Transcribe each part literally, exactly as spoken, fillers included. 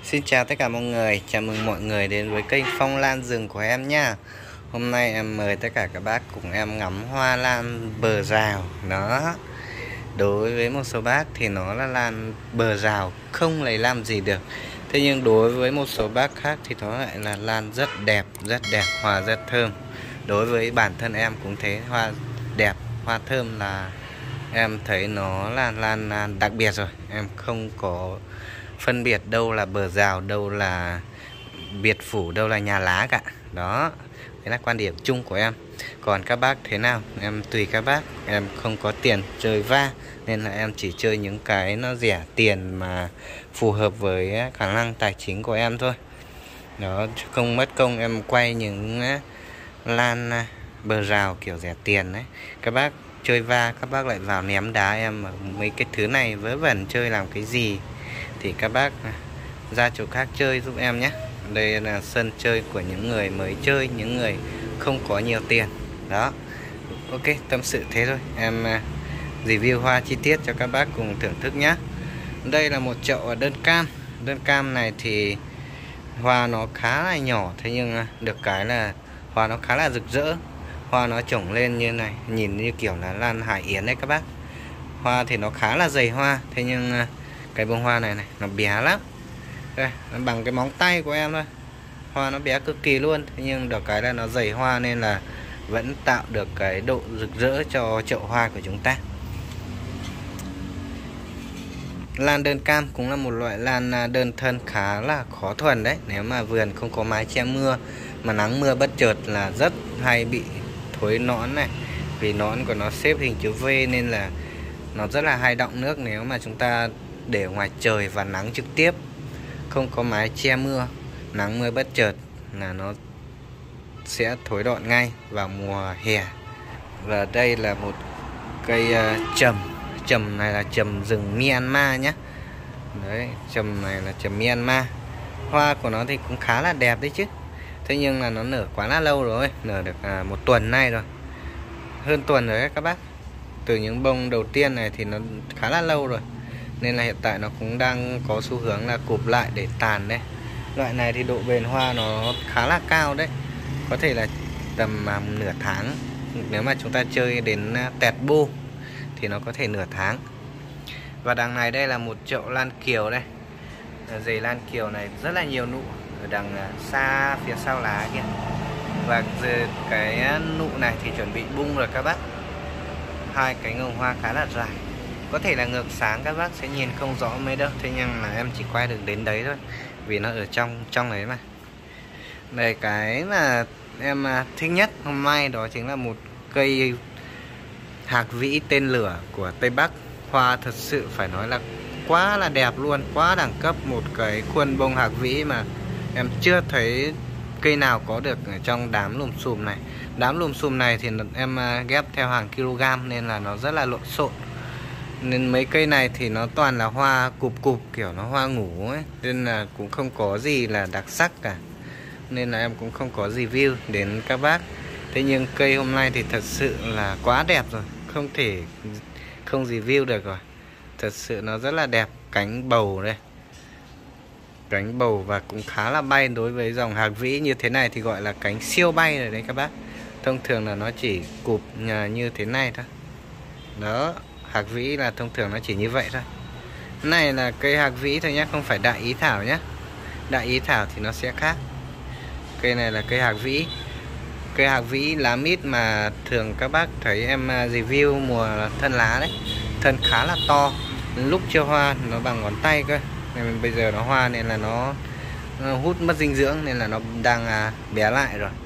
Xin chào tất cả mọi người, chào mừng mọi người đến với kênh Phong Lan Rừng của em nha. Hôm nay em mời tất cả các bác cùng em ngắm hoa lan bờ rào. Đó, đối với một số bác thì nó là lan bờ rào không lấy làm gì được. Thế nhưng đối với một số bác khác thì nó lại là lan rất đẹp, rất đẹp, hoa rất thơm. Đối với bản thân em cũng thế, hoa đẹp, hoa thơm là em thấy nó là lan đặc biệt rồi. Em không có phân biệt đâu là bờ rào, đâu là biệt phủ, đâu là nhà lá cả. Đó, đấy là quan điểm chung của em. Còn các bác thế nào, em tùy các bác. Em không có tiền chơi va, nên là em chỉ chơi những cái nó rẻ tiền mà phù hợp với khả năng tài chính của em thôi. Đó, không mất công em quay những lan bờ rào kiểu rẻ tiền đấy. Các bác chơi va, các bác lại vào ném đá em mấy cái thứ này vớ vẩn chơi làm cái gì, thì các bác ra chỗ khác chơi giúp em nhé. Đây là sân chơi của những người mới chơi, những người không có nhiều tiền. Đó, ok, tâm sự thế thôi. Em review hoa chi tiết cho các bác cùng thưởng thức nhé. Đây là một chậu đơn cam. Đơn cam này thì hoa nó khá là nhỏ, thế nhưng được cái là hoa nó khá là rực rỡ. Hoa nó trồng lên như này, nhìn như kiểu là lan hải yến đấy các bác. Hoa thì nó khá là dày hoa, thế nhưng cái bông hoa này này nó bé lắm. Đây, nó bằng cái móng tay của em thôi. Hoa nó bé cực kỳ luôn, thế nhưng được cái là nó dày hoa nên là vẫn tạo được cái độ rực rỡ cho chậu hoa của chúng ta. Lan đơn cam cũng là một loại lan đơn thân khá là khó thuần đấy. Nếu mà vườn không có mái che mưa mà nắng mưa bất chợt là rất hay bị thối nõn này. Vì nõn của nó xếp hình chữ V nên là nó rất là hay đọng nước nếu mà chúng ta để ngoài trời và nắng trực tiếp, không có mái che mưa, nắng mưa bất chợt là nó sẽ thối đọt ngay vào mùa hè. Và đây là một cây uh, trầm. Trầm này là trầm rừng Myanmar nhé. Đấy, trầm này là trầm Myanmar. Hoa của nó thì cũng khá là đẹp đấy chứ. Thế nhưng là nó nở quá là lâu rồi, nở được uh, một tuần nay rồi, hơn tuần rồi đấy các bác. Từ những bông đầu tiên này thì nó khá là lâu rồi, nên là hiện tại nó cũng đang có xu hướng là cụp lại để tàn đấy. Loại này thì độ bền hoa nó khá là cao đấy, có thể là tầm um, nửa tháng. Nếu mà chúng ta chơi đến uh, tẹt bu thì nó có thể nửa tháng. Và đằng này đây là một chậu lan kiều đây. Dây lan kiều này rất là nhiều nụ ở đằng uh, xa phía sau lá kìa. Và cái nụ này thì chuẩn bị bung rồi các bác. Hai cái ngồng hoa khá là dài, có thể là ngược sáng các bác sẽ nhìn không rõ mấy đâu, thế nhưng mà em chỉ quay được đến đấy thôi vì nó ở trong trong đấy mà. Đây, cái mà em thích nhất hôm nay đó chính là một cây hạc vĩ tên lửa của Tây Bắc. Hoa thật sự phải nói là quá là đẹp luôn, quá đẳng cấp. Một cái khuôn bông hạc vĩ mà em chưa thấy cây nào có được ở trong đám lùm xùm này. Đám lùm xùm này thì em ghép theo hàng kg nên là nó rất là lộn xộn. Nên mấy cây này thì nó toàn là hoa cụp cụp, kiểu nó hoa ngủ ấy, nên là cũng không có gì là đặc sắc cả, nên là em cũng không có review đến các bác. Thế nhưng cây hôm nay thì thật sự là quá đẹp rồi, không thể không review được rồi. Thật sự nó rất là đẹp. Cánh bầu đây, cánh bầu và cũng khá là bay. Đối với dòng hạc vĩ như thế này thì gọi là cánh siêu bay rồi đấy các bác. Thông thường là nó chỉ cụp như thế này thôi. Đó, hạc vĩ là thông thường nó chỉ như vậy thôi. Này là cây hạc vĩ thôi nhé, không phải đại ý thảo nhé. Đại ý thảo thì nó sẽ khác. Cây này là cây hạc vĩ. Cây hạc vĩ lá mít mà thường các bác thấy em review mùa thân lá đấy. Thân khá là to, lúc chưa hoa nó bằng ngón tay cơ. Nên bây giờ nó hoa nên là nó, nó hút mất dinh dưỡng nên là nó đang à, bé lại rồi.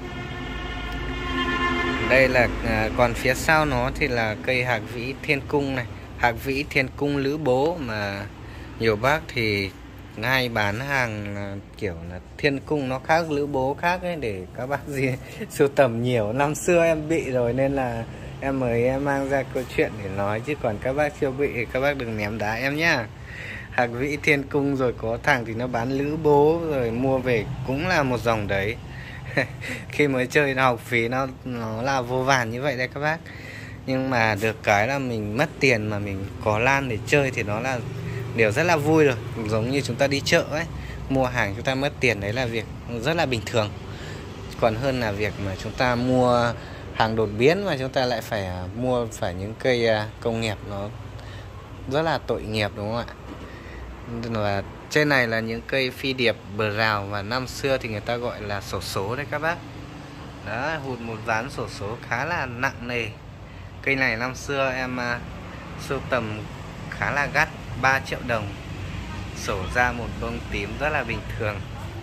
Đây là à, còn phía sau nó thì là cây hạc vĩ thiên cung này. Hạc vĩ thiên cung lữ bố mà nhiều bác thì hay bán hàng à, kiểu là thiên cung nó khác, lữ bố khác ấy, để các bác gì sưu tầm nhiều. Năm xưa em bị rồi nên là em mới em mang ra câu chuyện để nói, chứ còn các bác chưa bị thì các bác đừng ném đá em nhá. Hạc vĩ thiên cung rồi có thằng thì nó bán lữ bố, rồi mua về cũng là một dòng đấy. Khi mới chơi học phí nó nó là vô vàn như vậy đấy các bác. Nhưng mà được cái là mình mất tiền mà mình có lan để chơi thì nó là điều rất là vui rồi. Giống như chúng ta đi chợ ấy, mua hàng chúng ta mất tiền, đấy là việc rất là bình thường. Còn hơn là việc mà chúng ta mua hàng đột biến mà chúng ta lại phải mua phải những cây công nghiệp, nó rất là tội nghiệp, đúng không ạ? Và trên này là những cây phi điệp bờ rào và năm xưa thì người ta gọi là xổ số đấy các bác. Đó, hụt một ván xổ số khá là nặng nề. Cây này năm xưa em uh, sưu tầm khá là gắt, ba triệu đồng, sổ ra một bông tím rất là bình thường.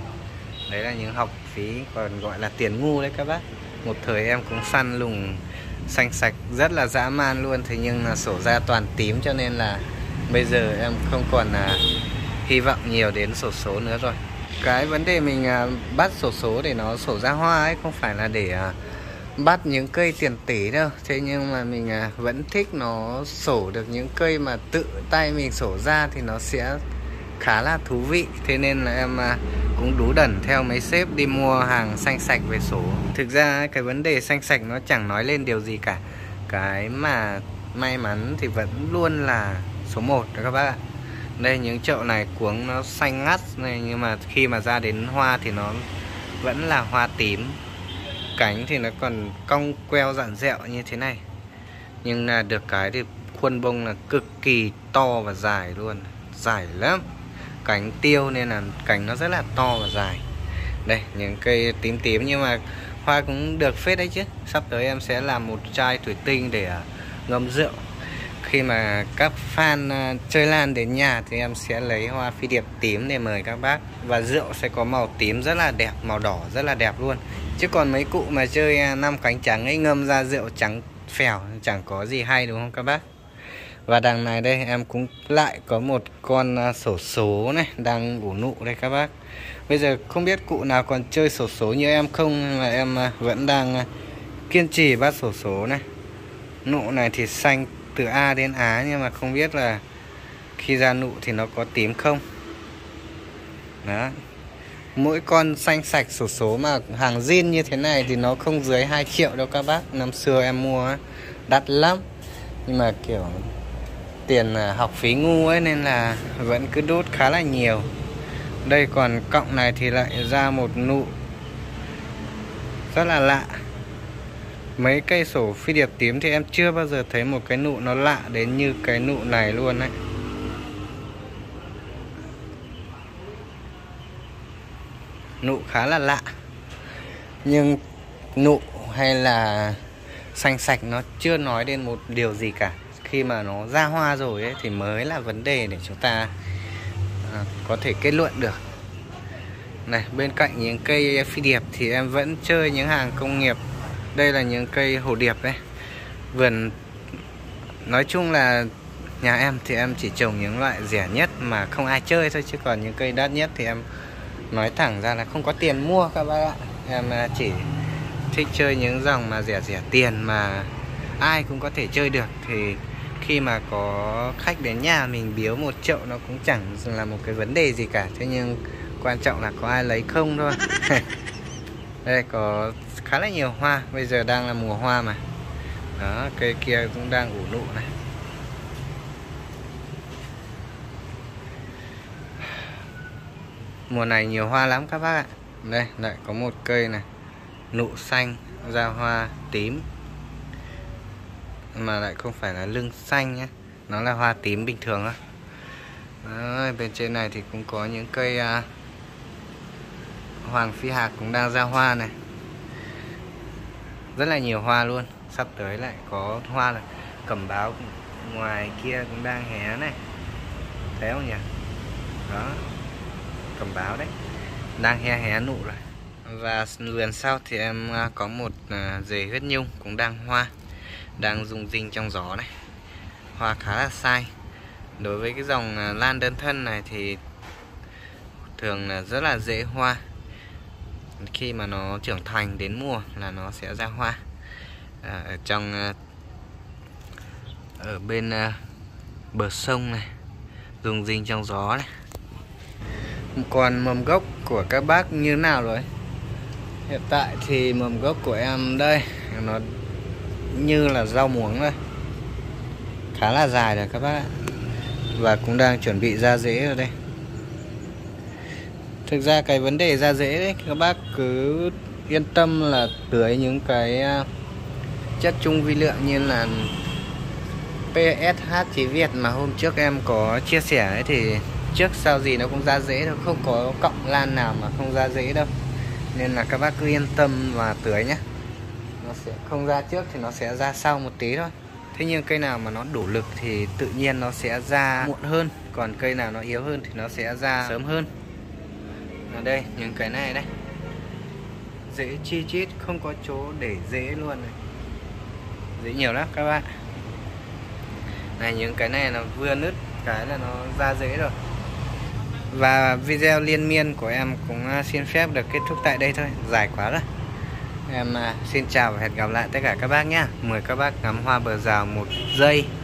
Đấy là những học phí còn gọi là tiền ngu đấy các bác. Một thời em cũng săn lùng xanh sạch rất là dã man luôn, thế nhưng là sổ ra toàn tím, cho nên là bây giờ em không còn là hy vọng nhiều đến sổ số nữa rồi. Cái vấn đề mình bắt sổ số để nó sổ ra hoa ấy không phải là để bắt những cây tiền tỷ đâu. Thế nhưng mà mình vẫn thích nó sổ được những cây mà tự tay mình sổ ra thì nó sẽ khá là thú vị. Thế nên là em cũng đú đẩn theo mấy sếp đi mua hàng xanh sạch về sổ. Thực ra cái vấn đề xanh sạch nó chẳng nói lên điều gì cả. Cái mà may mắn thì vẫn luôn là số một đó các bác ạ. Đây, những chậu này cuống nó xanh ngắt này, nhưng mà khi mà ra đến hoa thì nó vẫn là hoa tím. Cánh thì nó còn cong queo dặn dẹo như thế này, nhưng là được cái thì khuôn bông là cực kỳ to và dài luôn, dài lắm. Cánh tiêu nên là cánh nó rất là to và dài. Đây, những cây tím tím nhưng mà hoa cũng được phết đấy chứ. Sắp tới em sẽ làm một chai thủy tinh để ngâm rượu. Khi mà các fan chơi lan đến nhà thì em sẽ lấy hoa phi điệp tím để mời các bác. Và rượu sẽ có màu tím rất là đẹp, màu đỏ rất là đẹp luôn. Chứ còn mấy cụ mà chơi năm cánh trắng ấy ngâm ra rượu trắng phèo chẳng có gì hay, đúng không các bác? Và đằng này đây em cũng lại có một con xổ số này đang ủ nụ đây các bác. Bây giờ không biết cụ nào còn chơi xổ số như em không, nhưng mà em vẫn đang kiên trì bắt xổ số này. Nụ này thì xanh từ A đến Á, nhưng mà không biết là khi ra nụ thì nó có tím không. Đó. Mỗi con xanh sạch xổ số mà hàng zin như thế này thì nó không dưới hai triệu đâu các bác. Năm xưa em mua đắt lắm, nhưng mà kiểu tiền học phí ngu ấy nên là vẫn cứ đốt khá là nhiều. Đây, còn cọng này thì lại ra một nụ rất là lạ. Mấy cây sổ phi điệp tím thì em chưa bao giờ thấy một cái nụ nó lạ đến như cái nụ này luôn đấy. Nụ khá là lạ, nhưng nụ hay là xanh sạch nó chưa nói đến một điều gì cả. Khi mà nó ra hoa rồi ấy thì mới là vấn đề để chúng ta à, có thể kết luận được. Này, bên cạnh những cây phi điệp thì em vẫn chơi những hàng công nghiệp. Đây là những cây hồ điệp đấy. Vườn nói chung là nhà em thì em chỉ trồng những loại rẻ nhất mà không ai chơi thôi, chứ còn những cây đắt nhất thì em nói thẳng ra là không có tiền mua các bác ạ. Em chỉ thích chơi những dòng mà rẻ rẻ tiền mà ai cũng có thể chơi được. Thì khi mà có khách đến nhà mình biếu một chậu nó cũng chẳng là một cái vấn đề gì cả. Thế nhưng quan trọng là có ai lấy không thôi. Đây có khá là nhiều hoa. Bây giờ đang là mùa hoa mà. Đó, cây kia cũng đang ủ nụ này. Mùa này nhiều hoa lắm các bác ạ. Đây lại có một cây này, nụ xanh ra hoa tím, mà lại không phải là lưng xanh nhé, nó là hoa tím bình thường thôi. Đấy, bên trên này thì cũng có những cây uh, hoàng phi hạc cũng đang ra hoa này, rất là nhiều hoa luôn. Sắp tới lại có hoa là cẩm báo ngoài kia cũng đang hé này, thấy không nhỉ? Đó, cẩm báo đấy đang hé hé nụ rồi. Và vườn sau thì em có một dề huyết nhung cũng đang hoa, đang rung rinh trong gió này, hoa khá là sai. Đối với cái dòng lan đơn thân này thì thường là rất là dễ hoa. Khi mà nó trưởng thành đến mùa là nó sẽ ra hoa. À, ở trong ở bên bờ sông này, rung rinh trong gió này. Còn mầm gốc của các bác như nào rồi? Hiện tại thì mầm gốc của em đây nó như là rau muống đây, khá là dài rồi các bác ạ. Và cũng đang chuẩn bị ra rễ rồi đây. Thực ra cái vấn đề ra rễ đấy, các bác cứ yên tâm là tưới những cái chất chung vi lượng như là pê ét hát Chí Việt mà hôm trước em có chia sẻ ấy, thì trước sau gì nó cũng ra rễ đâu, không có cọng lan nào mà không ra rễ đâu. Nên là các bác cứ yên tâm và tưới nhé. Nó sẽ không ra trước thì nó sẽ ra sau một tí thôi. Thế nhưng cây nào mà nó đủ lực thì tự nhiên nó sẽ ra muộn hơn, còn cây nào nó yếu hơn thì nó sẽ ra sớm hơn. Ở đây những cái này đây, rễ chi chít, không có chỗ để rễ luôn này. Rễ nhiều lắm các bạn. Này, những cái này nó vừa nứt cái là nó ra rễ rồi. Và video liên miên của em cũng xin phép được kết thúc tại đây thôi, dài quá rồi. Em xin chào và hẹn gặp lại tất cả các bác nhé. Mời các bác ngắm hoa bờ rào một giây.